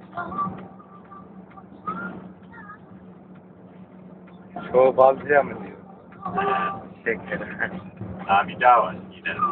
Çoğu bazıya mı diyor? Şekeri. Daha bir daha var. Gidelim.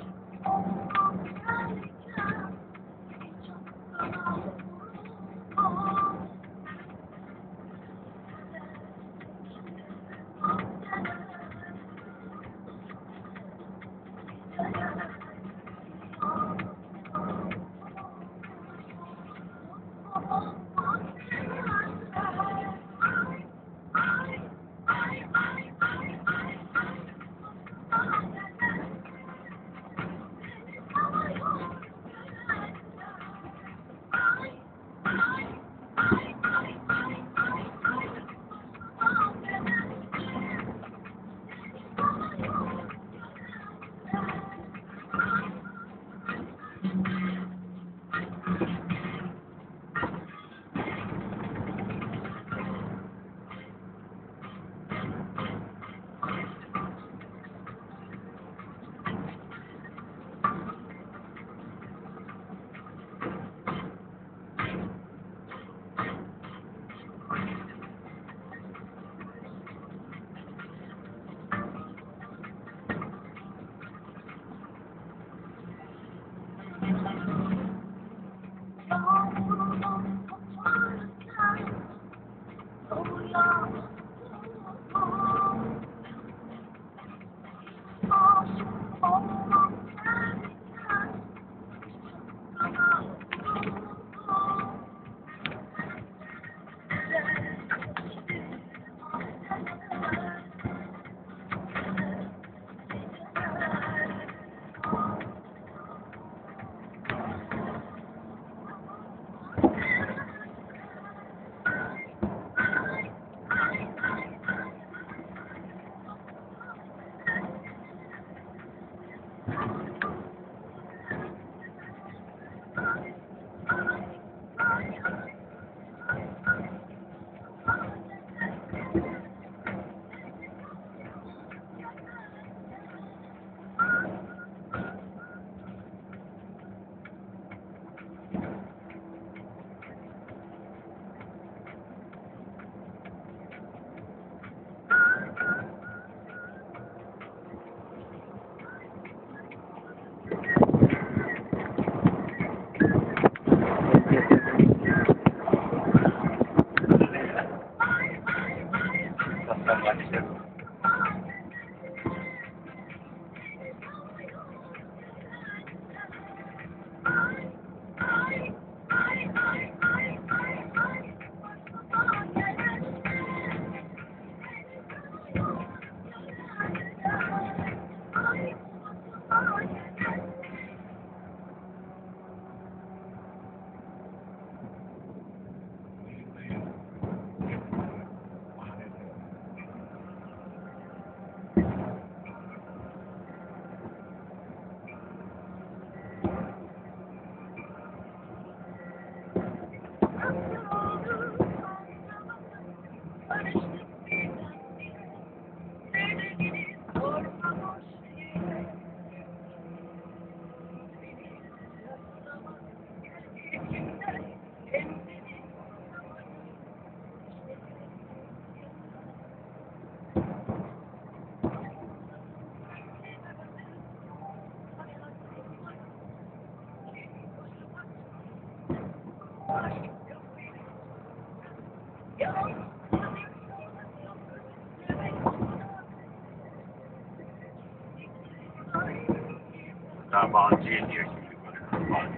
Bağcıya diyor şimdi böyle.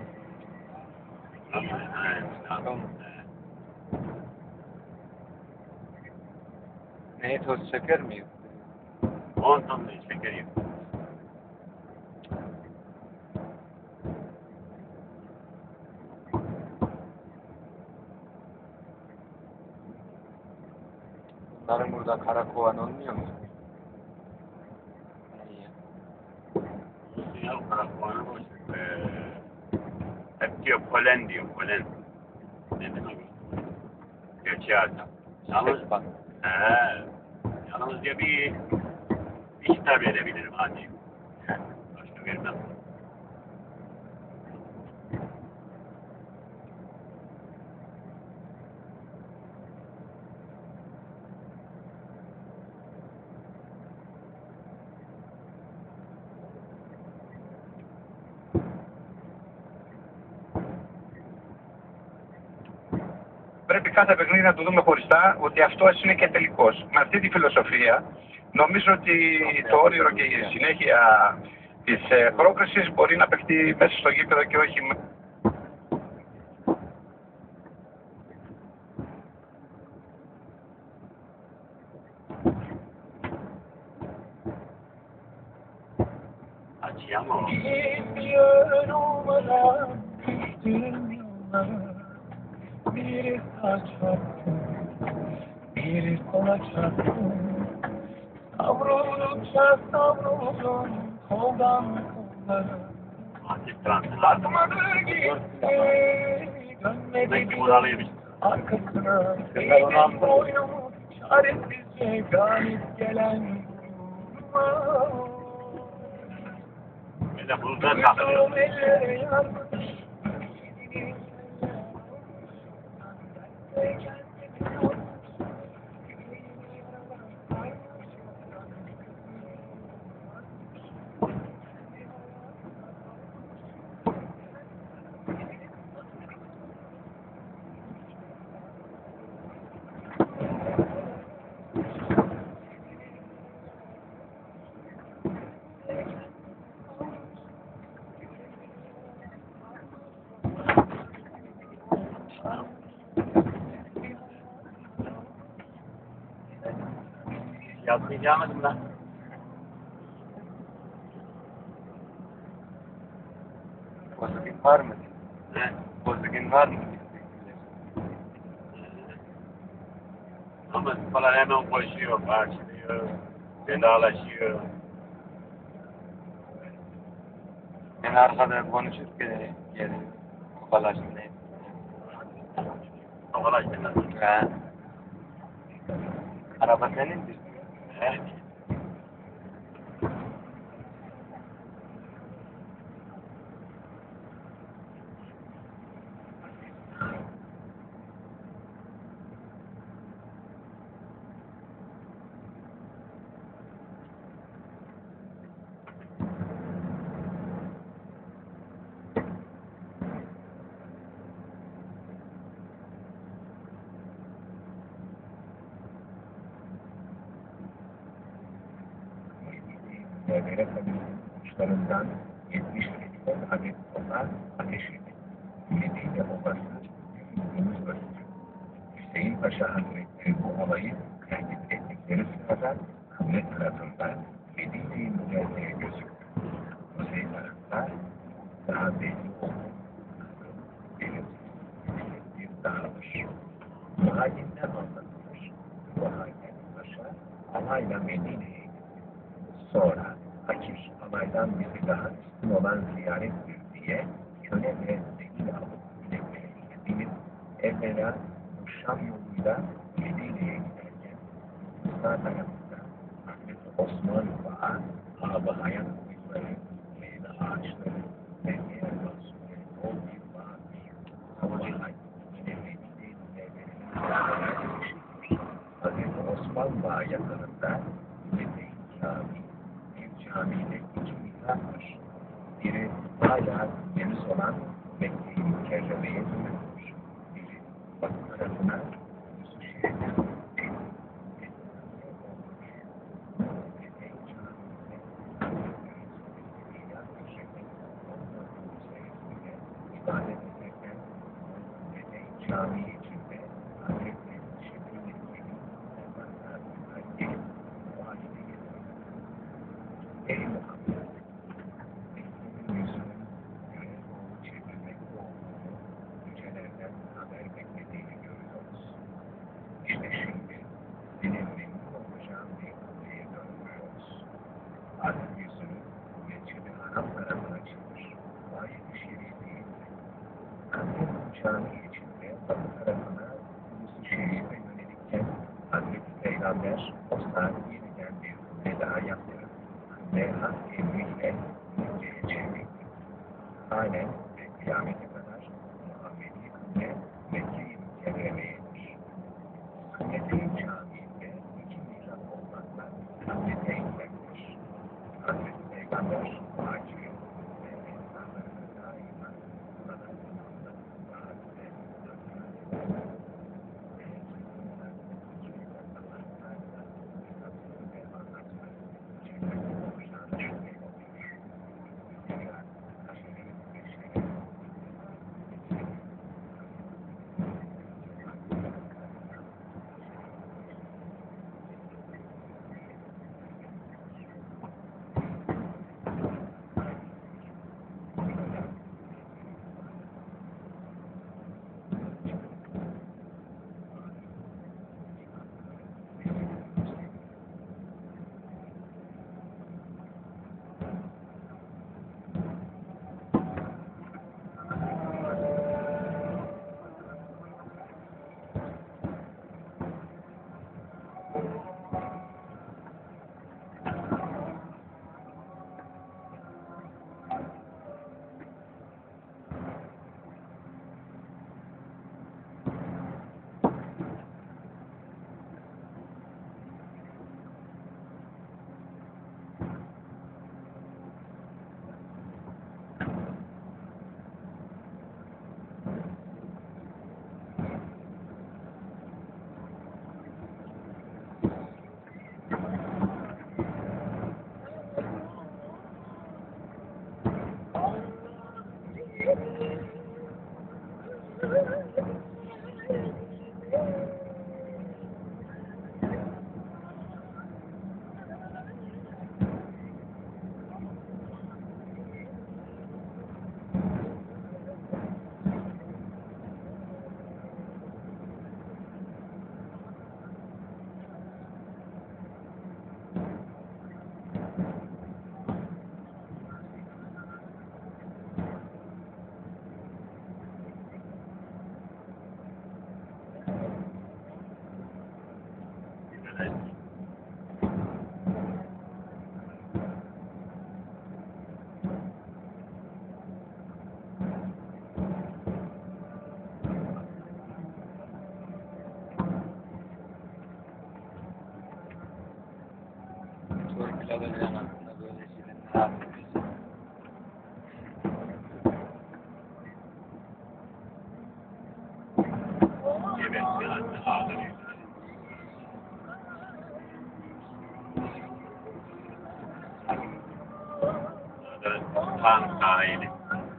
Tamam. Neye toz çeker miyim? 10 ton da şeker yok. Bunların burada kara kovan olmuyor mu? Ya bırakmanı boş. Hep diyor polen diyor polen. Ne demek? Göçe adam. Yalnız Bak. Yalnız diyor bir hitap edebilirim hadi. Başka vermem. πρέπει κάθε παιχνίδι να το δούμε χωριστά, ότι αυτός είναι και τελικός. Με αυτή τη φιλοσοφία, νομίζω ότι το όνειρο και η συνέχεια της πρόκρισης μπορεί να παιχτεί μέσα στο γήπεδο και όχι... Acciamo. Bir kaçaktım, bir sola çaktım. Savruldukça savruldum koldan kollara. Aktif transfer. Bakmadı gitti, dönmedi Belki bir moralıymış. arkasına. Kızlar onu Benim boynumu çaresizce galip gelen yoluma. Bir de bunu da takılıyor. Uyudum ellere yardım. Yazmayacağım lan. Bozugin var mı? He? Bozugin var mı? Ama falan hemen koşuyor, karşılıyor, vedalaşıyor. Ben arkada konuşurken geliyor. Balaştı ne? Havalaştılar. Ha. Araba senindir. Evet. Devre uçlarından 70 milyon adet dolar ateş edildi. Medine Obası, Yunus Başı. Hüseyin Paşa Hazretleri bu olayı tehdit ettikleri sırada kıble tarafında Medine-i Münevvere gözüktü. Kuzey tarafta daha belli oldu. Bir dağılır. Muhayyinde anlatılır. Muhayyinde Paşa alayla Medine'ye gitti. Sonra Akif alaydan bizi daha üstün olan ziyarettir diye köle ve tekil alıp bileklerine binip evvela bu Şam yoluyla Medine'ye giderken sağ tarafında Hazreti Osman Bağa, Ağabey Hayat kuyuları, meyve ağaçları ve diğer mahsulleri bol bir bağdır. Sabahleyin yine Medine'ye giderken Hazreti Osman Bağı yakınında Medine-i Cami, bir camide iki mihrap var. Biri hala temiz olan Mekke-i Mükerreme'ye dönülmüş. Biri batı tarafına Yusuf Şehir'den ibadet ederken Medine-i Cami içinde Hazreti Şefi'nin gelip valide getiriyor. Ey Muhammed! Mesleğin yüzünün göğe doğru çevrilmekte olduğunu yücelerden haber beklediğini görüyoruz. İşte şimdi senin memnun olacağın bir kıbleye dönmüyoruz. Artık yüzünü Mescid-i Haram tarafına çevir. Ayet-i Şerife'yi Kıble cami içinde batı tarafına Yusuf Şerif'e yönelikken Hazreti Peygamber o saat yeniden bir veda yaptırıp Mevhat emriyle Mekke'ye çevrildi. Halen ve kıyamete kadar Muhammedi kıble Mekke-i Mükerreme'yedir. Kıble-i Camii'nde iki mihrap olmakla Hazreti Ekber'dir. Hazreti Peygamber muhacir ve ensarlarına daima burada namazlarını vaat ve dönmez ederler. Çalışan aslında böyle şeyler ne yapıyorsun? Evet, yani ağlarıyor. Tank dahili.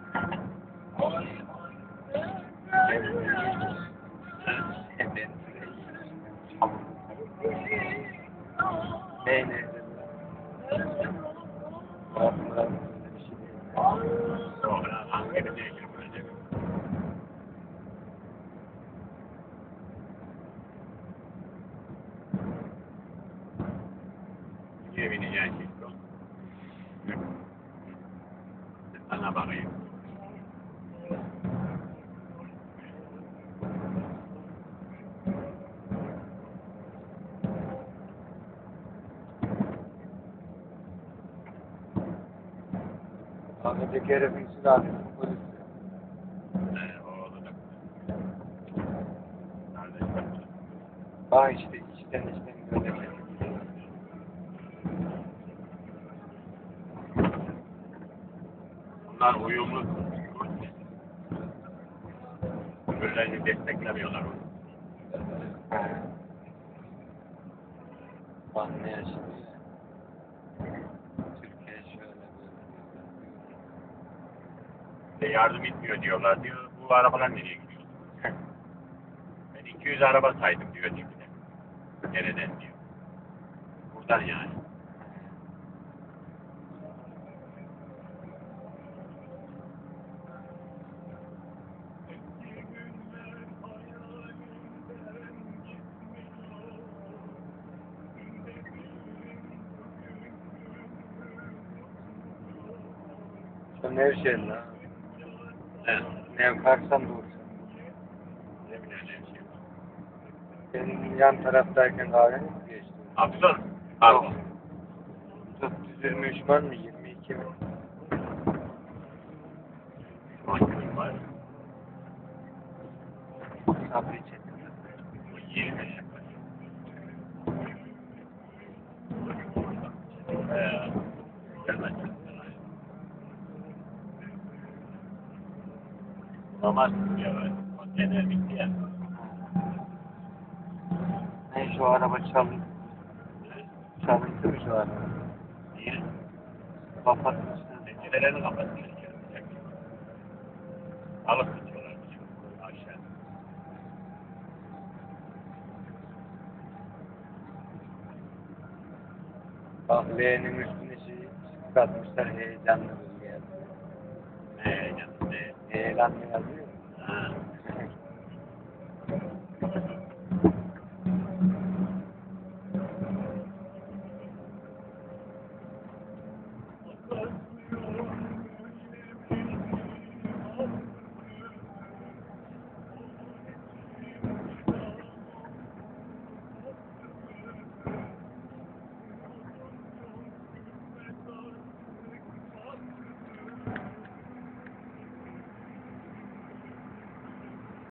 Neyse. Sonra askeri değişir böyle. Niye bineceksin şimdi? Sana bakayım. Ahmet'teki herifin silahı polis. O olacak. Kardeşler. Bak işte içten böyle. Bunlar uyumlu. Öbürlerini desteklemiyorlar onu. Bak ne yaşıyor ya. Türkiye şöyle böyle. Yardım etmiyor diyorlar diyor. Bu arabalar nereye gidiyor? Ben 200 araba saydım diyor dibine. Nereden diyor. Buradan yani. Şu Nevşehir'in ha. He. Nevkarsan doğrusu. Ne bileyim ne şey. Senin yan taraftayken kahveni mi geçti? Abdül. Abi. 423 var mı? 22 mi? Mahkum var. Sabri Çetin. Bu 20 yaklaşık. Gelmez. Bulamazsın ya. Konteyner bitti ya. Ne şu araba çalındı mı şu araba? Niye? Kapatmışlar. Pencerelerini kapatmışlar. Alıp tutuyorlar. Aşağı. Bak L'nin üstüne şey katmışlar heyecanlı bölge yazıyor. Ne canım ne? Heyecanlı yazıyor.